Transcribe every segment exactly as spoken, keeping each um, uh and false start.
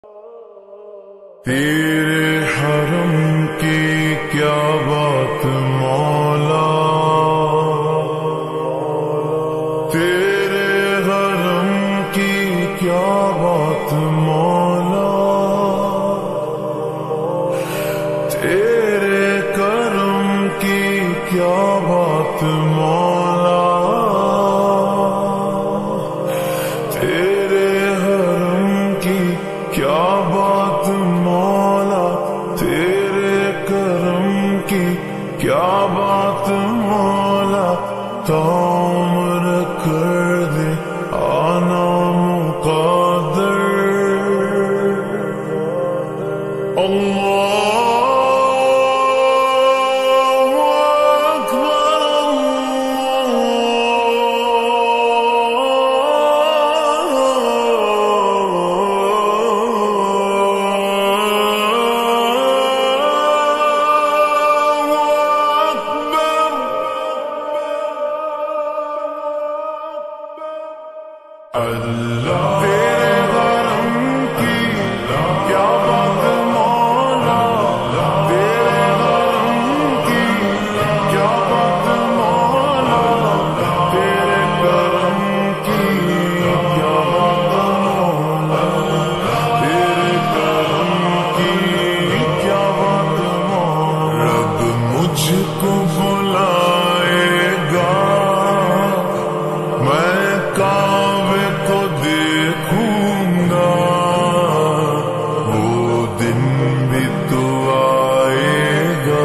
تیرے حرم کی کیا بات مولا، تیرے حرم کی کیا بات مولا، تیرے کرم کی کیا بات مولا، تیرے حرم کی کیا بات مولا، تیرے کرم کی کیا بات مولا، تو عمر کر دے آنا مقدر۔ اللہ اللہ تیرے حرم کی کیا بات مولا، تیرے حرم کی کیا بات مولا، تیرے کرم کی کیا بات مولا، تیرے کرم کی کیا بات مولا۔ رب مجھ کو بلائے گا، میں کعبے کو دیکھوں گا، وہ دن بھی تو آئے گا،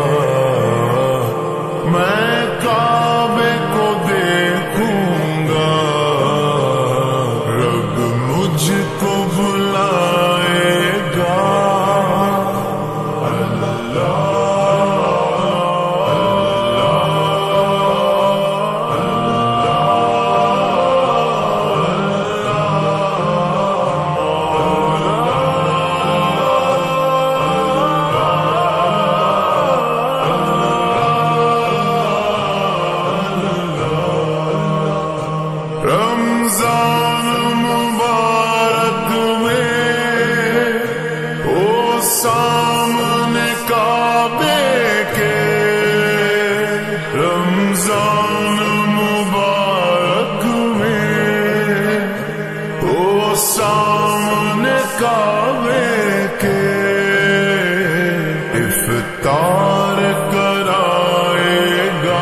میں کعبے کو دیکھوں گا، رب مجھ کو بلائے گا۔ اللہ رمضان مبارک میں او سامنے کعبے کے، رمضان مبارک میں او سامنے کعبے کے، افطار کرائے گا،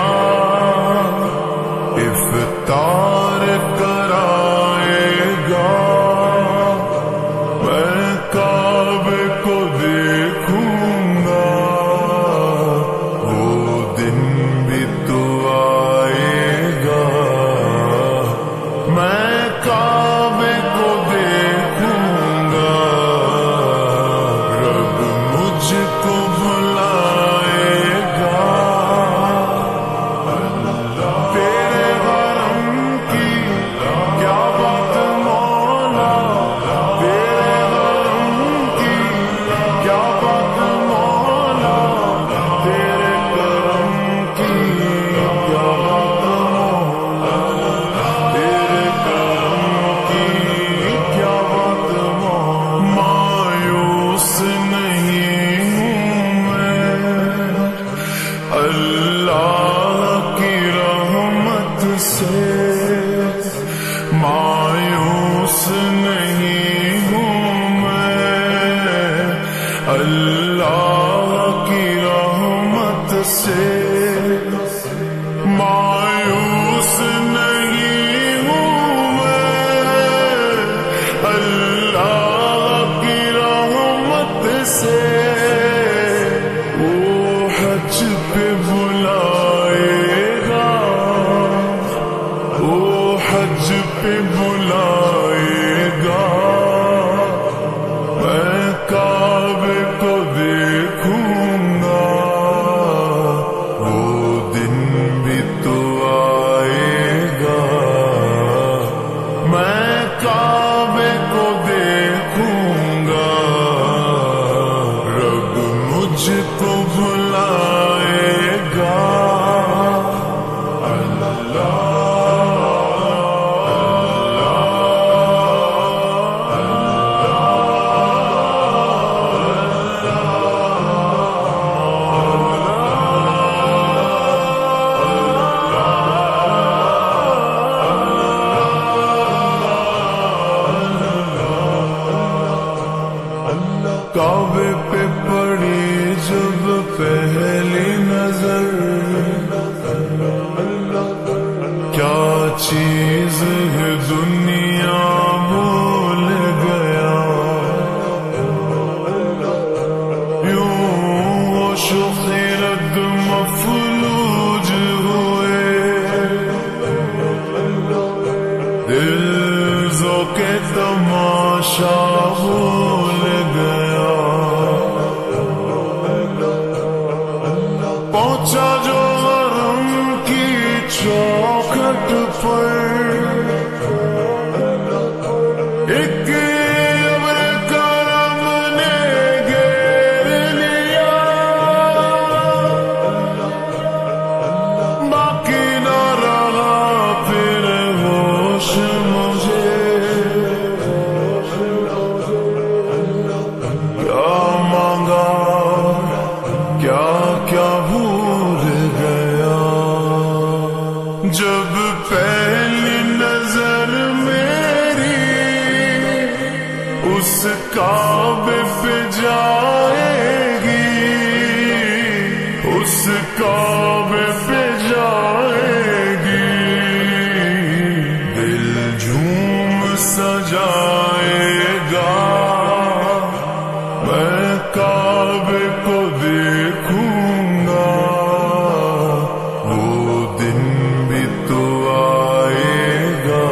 افطار کرائے گا، میں کعبے کو دیکھوں گا، وہ دن بھی تو آئے گا، میں کعبے کو دیکھوں گا، رب مجھ کو بلائے گا۔ تیرے حرم کی کیا بات مولا، تیرے حرم کی کیا بات مولا، تیرے کرم کی کیا بات مولا، تیرے کرم کی کیا بات مولا۔ مایوس نہیں ہوں میں اللہ کی رحمت سے، مایوس نہیں ہوں میں اللہ کی رحمت سے، مایوس نہیں ہوں میں اللہ کی رحمت سے، وہ حج پہ بلائے گا، وہ حج پہ بلائے گا، میں کعبے کو دیکھوں گا، کعبے پہ پڑی جب پہلی نظر، کیا چیز ہے دنیا بھول گیا، یوں ہوش و خرد مفلوج ہوئے، دل ذوق تماشا بھول گیا، پہنچا جو حرم کی چوکھٹ پر، ایک ابر کرم نے گھیر لیا، باقی نہ رہا پھر ہوش مجھے، کیا مانگا کیا کیا بھول گیا، جب پہلی نظر میری اس کعبے پہ جائے گی، اس کعبے پہ جائے گی، دل جھوم سجائے گا، میں کعبے کو دیکھوں گا، وہ دن بھی تو آئے گا،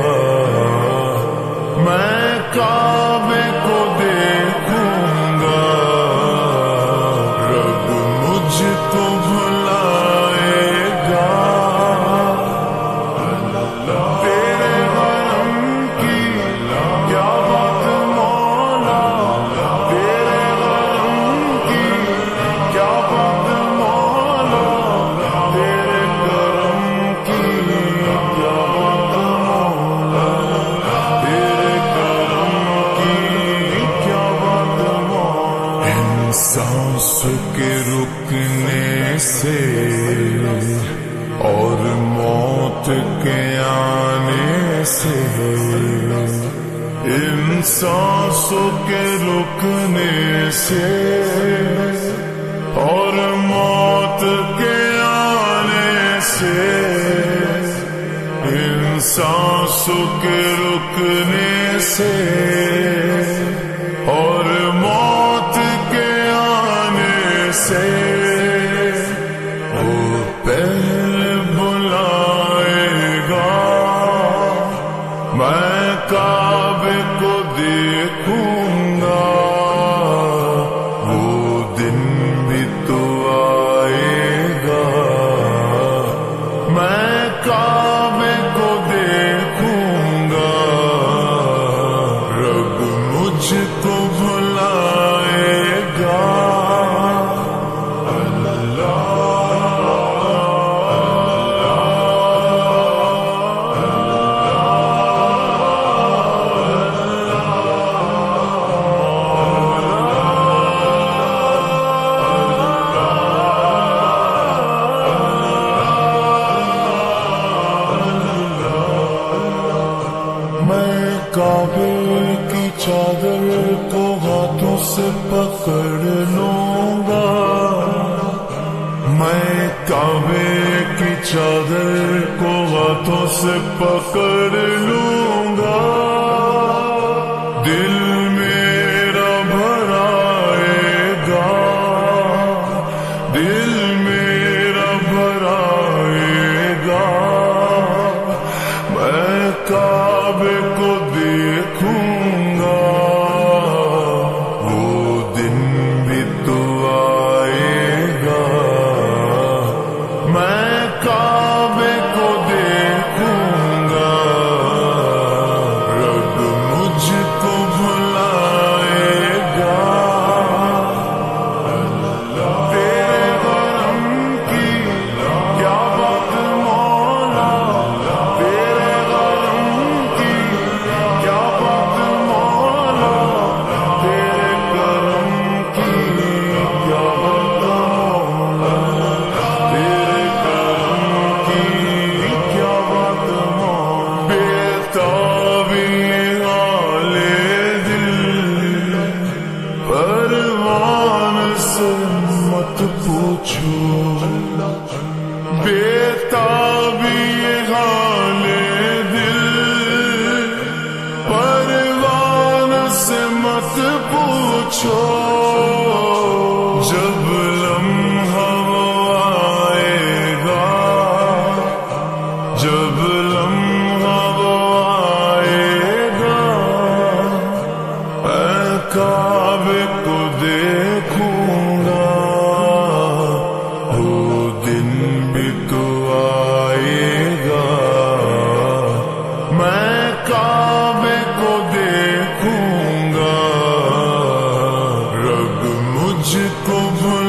میں کعبے کو دیکھوں گا، رب مجھ کو بھلائے گا، تیرے حرم کی کیا بات مولا، تیرے حرم کی کیا بات مولا، تیرے کرم کی کیا بات مولا، تیرے کرم کی کیا بات مولا، انسان کے رکنے سے اور موت کے آنے سے، انسانوں کے رکنے سے اور موت کے آنے سے، انسانوں کے رکنے سے اور موت کے آنے سے، وہ پہلے بلائے گا، میں کعبے کو دیکھوں گا، وہ دن بھی تو آئے گا، میں کعبے کو دیکھوں گا، رب مجھ کو بھلائے گا، میں کعبے کی چادر کو ہاتھوں سے پکڑ لوں گا، میں کعبے کی چادر کو ہاتھوں سے پکڑ لوں گا، دل میرا بھرائے گا، دل میرا بھرائے گا، میں کعبے کو دیکھوں گا، وہ دن بھی تو آئے گا، میں کعبے کو دیکھوں گا، پوچھو بےتابی یہ حال دل پروان سے مت پوچھو جب لمحہ وہ آئے گا جب لمحہ وہ آئے گا میں کعبے کو دیکھوں گا وہ دن بھی تو آئے گا میں کعبے کو دیکھوں گا رب مجھ کو